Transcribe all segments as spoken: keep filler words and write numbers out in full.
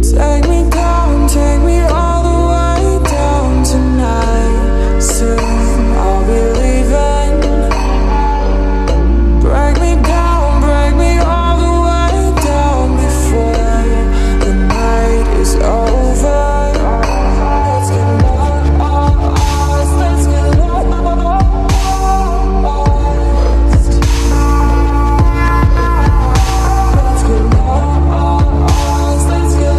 Take me down, take me all the way down tonight. Soon I'll be leaving. Break me down, break me all the way down before the night is over. Let's get lost, let's get lost. Let's get lost, let's get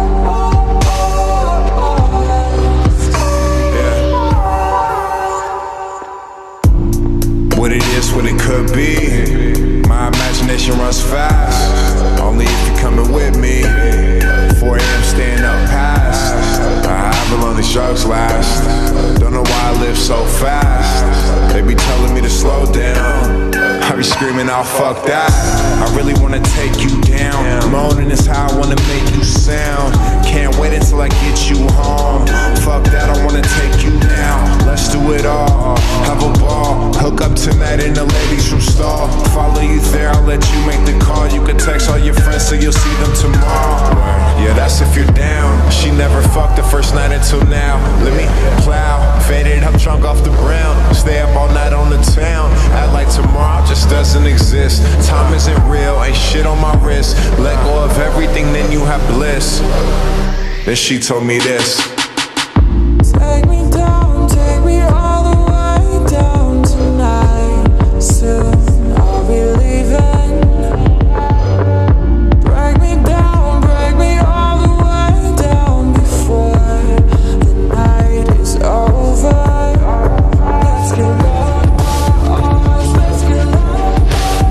What it is, what it could be. My imagination runs fast, only if you're coming with me. four A M staying up past, however long these drugs last. Don't know why I live so fast. They be telling me to slow down, I be screaming out, fuck that. I really wanna take you down. Moaning is how I wanna make you sound. Can't wait until I get you home. Fuck that, I wanna take you down. Let's do it all, have a ball. Hook up tonight in the ladies' room stall. Follow you there, I'll let you make the call. You can text all your friends so you'll see them tomorrow. Yeah, that's if you're down. She never fucked the first night until now. Let me plow, faded up, drunk off the brown. Stay up all night on the town. Act like tomorrow just doesn't exist. Time isn't real, ain't shit on my wrist. Let go of everything, then you have bliss. Then she told me this. Take me down, take me all the way down tonight. Soon I'll be leaving. Break me down, break me all the way down before the night is over. Let's get lost, let's get lost.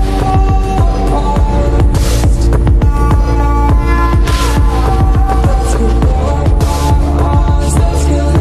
Let's get lost, let's get lost.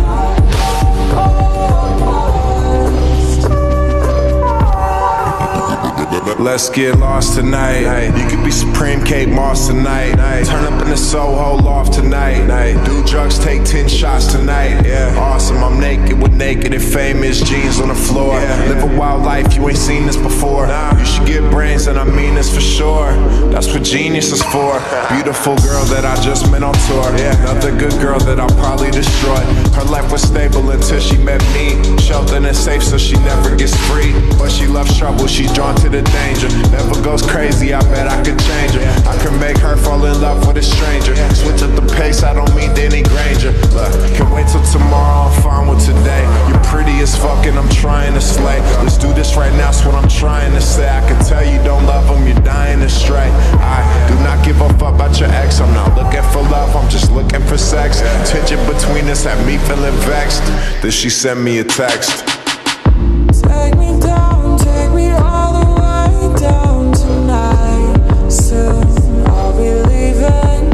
Let's get lost tonight. You could be Supreme Kate Moss tonight. Turn up in the Soho loft tonight. Do drugs, take ten shots tonight. Yeah, awesome. I'm naked with naked and famous jeans on the floor. Live a wild life, you ain't seen this before. You should get brains, and I mean this for sure. That's what genius is for. Beautiful girl that I just met on tour. Another good girl that I'll probably destroy. Her life was stable until she met me. Sheltered and safe, so she never gets free. But she loves trouble, she's drawn to the danger. Never goes crazy, I bet I could change her. I can make her fall in love with a stranger. Switch up the pace, I don't mean Danny Granger. Look, can wait till tomorrow, I'm fine with today. You're pretty as fuck and I'm trying to slay. Let's do this right now, that's what I'm trying to say. I can tell you don't love him, you're dying to stray. I do not give a fuck about your ex. I'm not looking for love, I'm just looking for sex. Tension between us had me feeling vexed. Then she sent me a text. Take me down, take me all the way down tonight. Soon I'll be leaving.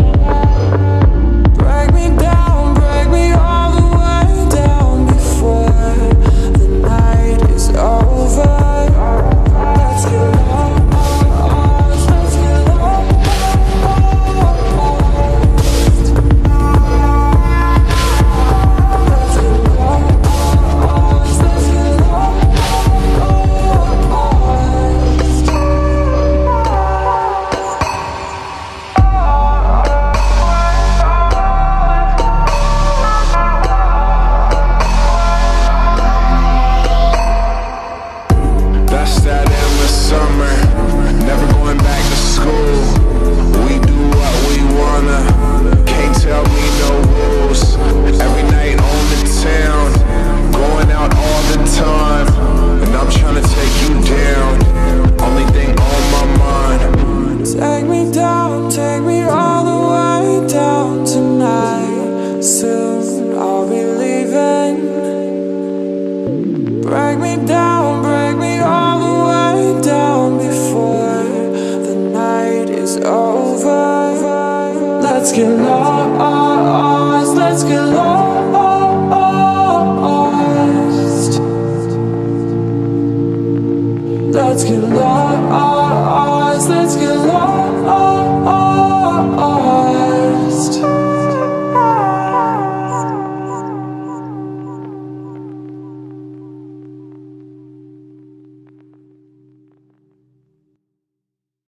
Break me down, break me all the way down before the night is over. Let's get lost, let's get lost. Let's get lost, let's get lost. That's that endless summer, never going back to school. We do what we wanna, can't tell me no rules. Every night on the town, going out all the time. And I'm trying to take you down, only thing on my mind. Take me down, take me all the way down tonight. Soon I'll be leaving. Break me down, break me all the way down before the night is over. Let's get lost, let's get lost. Let's get lost, let's get